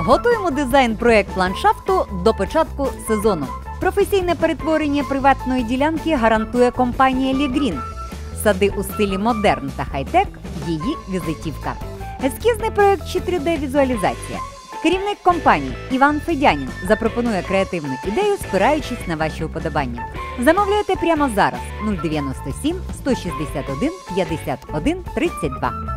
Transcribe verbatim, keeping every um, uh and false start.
Готуємо дизайн-проект ландшафту до початку сезону. Професійне перетворення приватної ділянки гарантує компанія Лігрін. Сади у стилі модерн та хай-тек – її візитівка. Ескізний проект чи три де-візуалізація. Керівник компанії Іван Федянін запропонує креативну ідею, спираючись на ваші уподобання. Замовляйте прямо зараз нуль дев'яносто сім сто шістдесят один п'ятдесят один тридцять два.